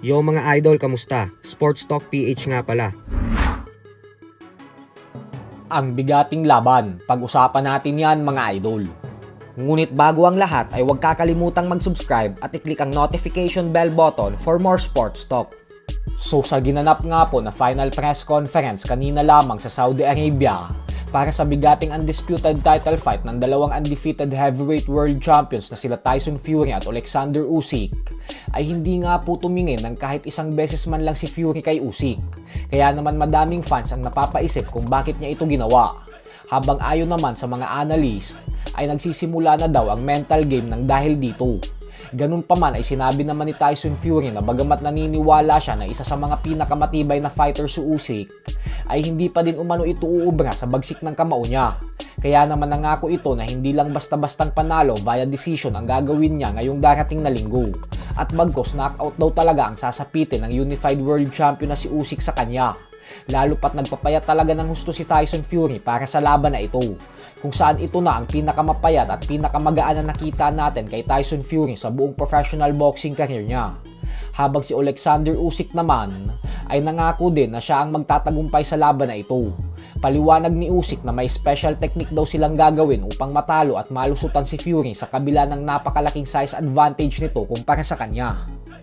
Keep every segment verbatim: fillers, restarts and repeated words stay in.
Yo mga idol, kamusta? Sports Talk P H nga pala. Ang bigating laban, pag-usapan natin yan mga idol. Ngunit bago ang lahat ay huwag kakalimutang mag-subscribe at i-click ang notification bell button for more sports talk. So sa ginanap nga po na final press conference kanina lamang sa Saudi Arabia para sa bigating undisputed title fight ng dalawang undefeated heavyweight world champions na sila Tyson Fury at Alexander Usyk, ay hindi nga po tumingin ng kahit isang beses man lang si Fury kay Usyk. Kaya naman madaming fans ang napapaisip kung bakit niya ito ginawa. Habang ayon naman sa mga analyst, ay nagsisimula na daw ang mental game ng dahil dito. Ganun pa man ay sinabi naman ni Tyson Fury na bagamat naniniwala siya na isa sa mga pinakamatibay na fighter si Usyk, ay hindi pa din umano ito uubra sa bagsik ng kamao niya. Kaya naman nangako ito na hindi lang basta-bastang panalo via decision ang gagawin niya ngayong darating na linggo. At bagkos knockout daw talaga ang sasapitin ng unified world champion na si Usyk sa kanya. Lalo pat nagpapayat talaga ng husto si Tyson Fury para sa laban na ito, kung saan ito na ang pinakamapayat at pinakamagaan na nakita natin kay Tyson Fury sa buong professional boxing career niya. Habang si Alexander Usyk naman ay nangako din na siya ang magtatagumpay sa laban na ito. Paliwanag ni Usyk na may special technique daw silang gagawin upang matalo at malusutan si Fury sa kabila ng napakalaking size advantage nito kumpara sa kanya.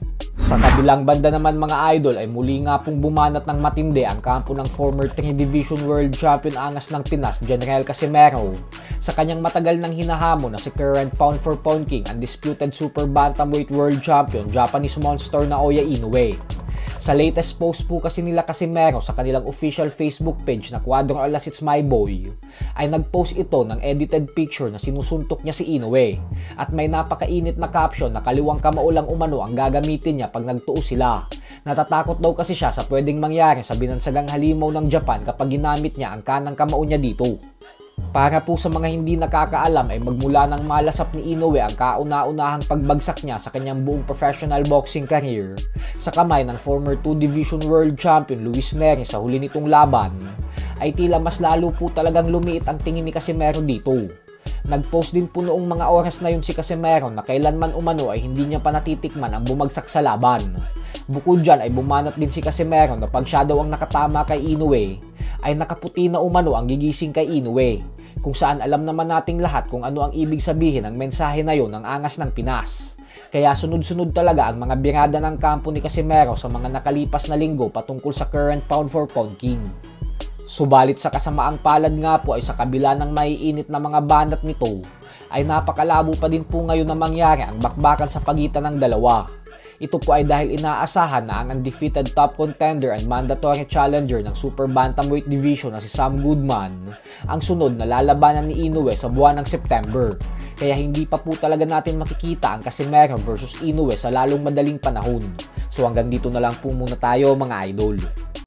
Sa kabilang banda naman mga idol ay muli nga pong bumanat ng matindi ang kampo ng former three division world champion angas ng Pinas, General Casimero, sa kanyang matagal nang hinahamon na si current pound for pound king, undisputed super bantamweight world champion, Japanese monster Naoya Inoue. Sa latest post po kasi nila Casimero sa kanilang official Facebook page na Cuadro Alas It's My Boy, ay nagpost ito ng edited picture na sinusuntok niya si Inoue at may napakainit na caption na kaliwang kamao lang umano ang gagamitin niya pag nagtuos sila. Natatakot daw kasi siya sa pwedeng mangyari sa binansagang halimaw ng Japan kapag ginamit niya ang kanang kamao niya dito. Para po sa mga hindi nakakaalam ay magmula ng malasap ni Inoue ang kauna-unahang pagbagsak niya sa kanyang buong professional boxing career sa kamay ng former two division world champion Luis Nery sa huli nitong laban, ay tila mas lalo po talagang lumiit ang tingin ni Casimero dito. Nagpost din po noong mga oras na yun si Casimero na kailanman umano ay hindi niya pa natitikman ang bumagsak sa laban. Bukod dyan ay bumanat din si Casimero na pag siya daw ang nakatama kay Inoue, ay nakaputi na umano ang gigising kay Inoue, kung saan alam naman nating lahat kung ano ang ibig sabihin ng mensahe na yon ng angas ng Pinas. Kaya sunod-sunod talaga ang mga birada ng kampo ni Casimero sa mga nakalipas na linggo patungkol sa current pound for pound king. Subalit sa kasamaang palad nga po ay sa kabila ng maiinit na mga banat nito, ay napakalabo pa din po ngayon na mangyari ang bakbakan sa pagitan ng dalawa. Ito po ay dahil inaasahan na ang undefeated top contender and mandatory challenger ng super bantamweight division na si Sam Goodman ang sunod na lalabanan ni Inoue sa buwan ng September. Kaya hindi pa po talaga natin makikita ang Casimero versus Inoue sa lalong madaling panahon. So hanggang dito na lang po muna tayo mga idol.